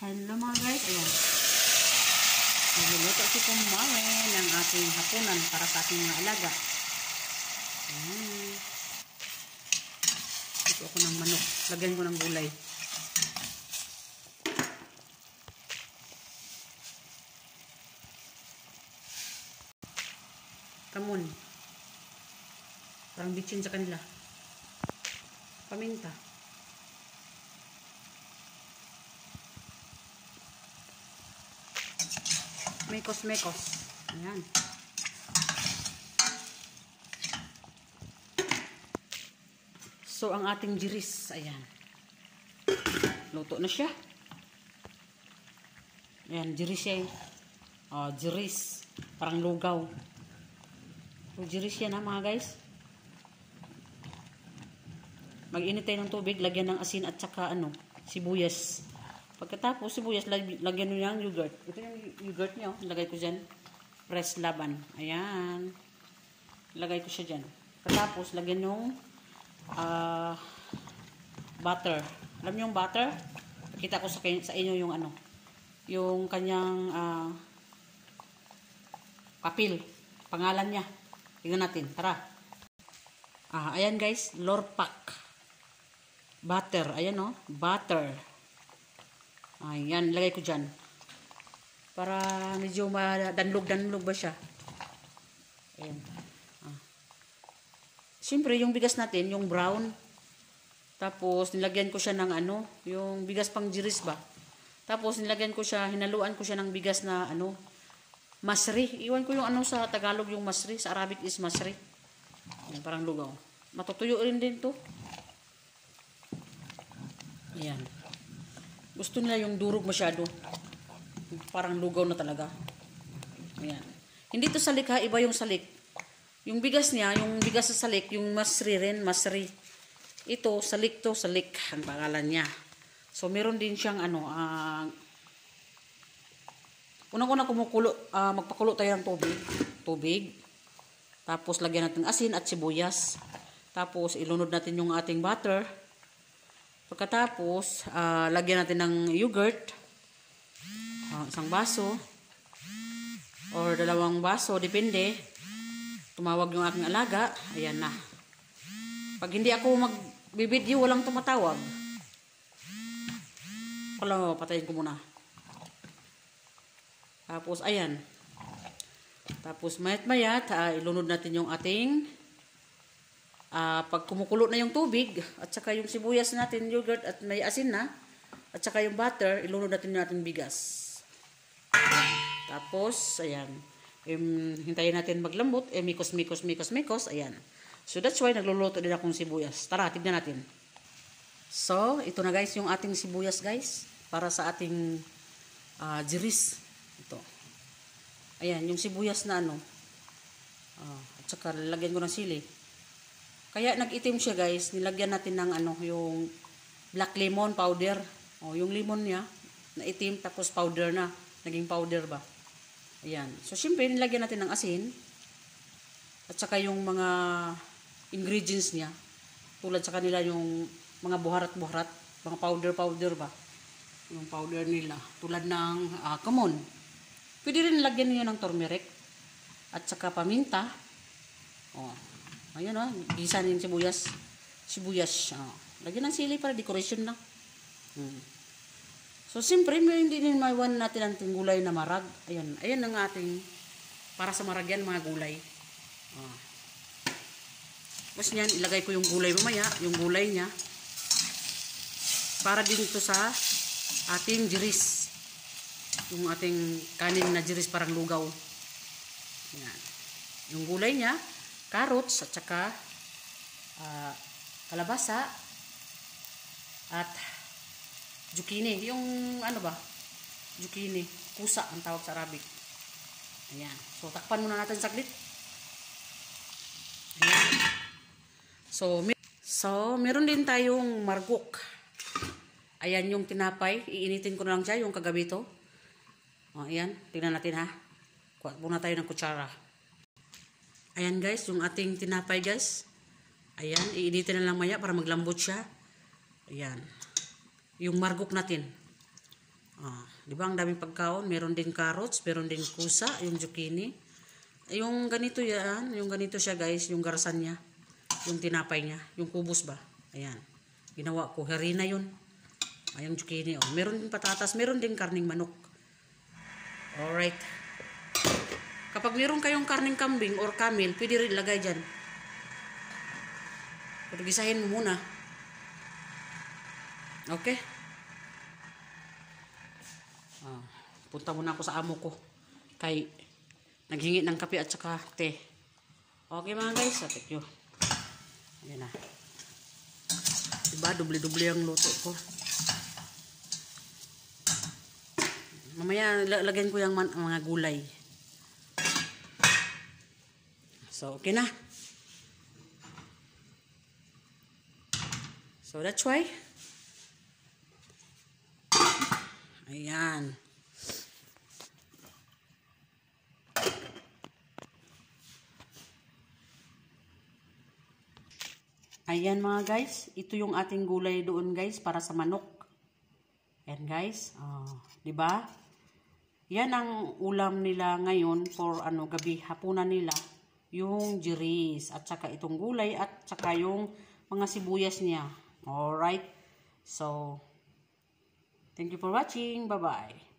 Hello mga guys, ayan. Nagluluto si Kumare ng ating hapunan para sa ating mga alaga. Ayan. Ito ako ng manok. Lagyan ko ng gulay. Kamon. Parang bitchin sa kanila. Paminta. Mekos-mekos. Ayan. So, ang ating jiris. Ayan. Luto na siya. Ayan, jiris siya. Jiris. Parang lugaw. So, jiris yan ha mga guys. Mag-init tayo ng tubig. Lagyan ng asin at saka sibuyas. Pagkatapos, sibuyas, lagyan nyo yung yogurt. Ito yung yogurt nyo. Lagay ko dyan. Press laban. Ayan. Lagay ko siya dyan. Pagkatapos, lagyan yung butter. Alam nyo yung butter? Pakita ko sa inyo yung yung kanyang papel. Pangalan niya. Tingnan natin. Tara. Ayan guys. Lorpak. Butter. Ayan o. Butter. Ayan, lagay ko dyan. Para medyo danlog-danlog ba siya. Ayan. Siyempre, yung bigas natin, yung brown. Tapos, nilagyan ko siya ng yung bigas pang jiris ba. Tapos, nilagyan ko siya, hinaluan ko siya ng bigas na masri. Iwan ko yung sa Tagalog yung masri. Sa Arabic is masri. Ayan, parang lugaw. Matutuyo rin din to. Ayan. Gusto nila yung durog masyado. Parang lugaw na talaga. Ayan. Hindi to salik ha. Iba yung salik. Yung bigas niya, yung bigas sa salik, yung masri rin, masri. Ito, salik to, salik. Ang pangalan niya. So, meron din siyang unang-una kumukulo, magpakulo tayo ng tubig. Tapos, lagyan natin asin at sibuyas. Tapos, ilunod natin yung ating butter. Pagkatapos, lagyan natin ng yogurt. Isang baso. Or 2 baso, depende. Tumawag yung aking alaga. Ayan na. Pag hindi ako magbibideo, walang tumatawag. Patayin ko muna. Tapos, ayan. Tapos, mayat-mayat, ilunod natin yung ating pag kumukulo na yung tubig at saka yung sibuyas natin, yogurt at may asin na at saka yung butter, ilunod natin yung ating bigas. Tapos, ayan. Hintayin natin maglambot. Mikos. Ayan. So, that's why nagluluto din akong sibuyas. Tara, tignan natin. So, ito na guys, yung ating sibuyas guys. Para sa ating jiris. Ito. Ayan, yung sibuyas na at saka lalagyan ko ng sili. Kaya nag-itim siya guys, nilagyan natin ng yung black lemon powder. Yung lemon niya, na itim tapos powder na. Naging powder ba? Ayan. So, syempre, nilagyan natin ng asin. At saka yung mga ingredients niya. Tulad sa kanila yung mga buharat-buharat. Mga powder ba? Yung powder nila. Tulad ng kamon. Pwede rin nilagyan niyo ng turmeric. At saka paminta. Ayan gisa yung sibuyas. Lagyan ng sili para decoration lang. So, siyempre, hindi din maiwan natin ang gulay na marag. Ayan ang ating, para sa marag yan, mga gulay. Tapos niyan, ilagay ko yung gulay mamaya, yung gulay niya. Para din ito sa ating jiris. Yung ating kanin na jiris parang lugaw. Ayan. Yung gulay niya, carrots at saka kalabasa at zucchini. Yung zucchini. Kusa ang tawag sa Arabic. Ayan. So, takpan muna natin saglit. Ayan. So, meron din tayong margok. Ayan yung tinapay. Iinitin ko na lang siya, yung kagabi to. Ayan. Tingnan natin ha. Kuha muna tayo ng kutsara. Ayan guys, yung ating tinapay guys. Ayan, iinitin na lang maya para maglambot siya. Ayan. Yung margok natin. Di ba ang daming pagkaon? Meron din carrots, meron din kusa, yung zucchini. Yung ganito yan, yung ganito siya guys, yung garsan niya. Yung tinapay niya, yung kubos ba? Ayan. Ginawa ko, harina yun. Yung zucchini. Meron din patatas, meron din karning manok. Alright. Kapag meron kayong karning kambing or camel, pwede rin lagay dyan. Pero gisahin mo muna. Okay? Punta muna ako sa amo ko. Kay naghingi ng kape at saka te. Okay mga guys, thank you. Ayan na. Diba, dubli-dubli ang luto ko. Mamaya lagyan ko yung mga gulay. So, okay na. So, that's why. Ayan. Ayan mga guys. Ito yung ating gulay doon guys para sa manok. Ayan guys. Di ba? Yan ang ulam nila ngayon for gabi, hapunan nila. Yung jiris at saka itong gulay at saka yung mga sibuyas niya. Alright. So, thank you for watching. Bye-bye.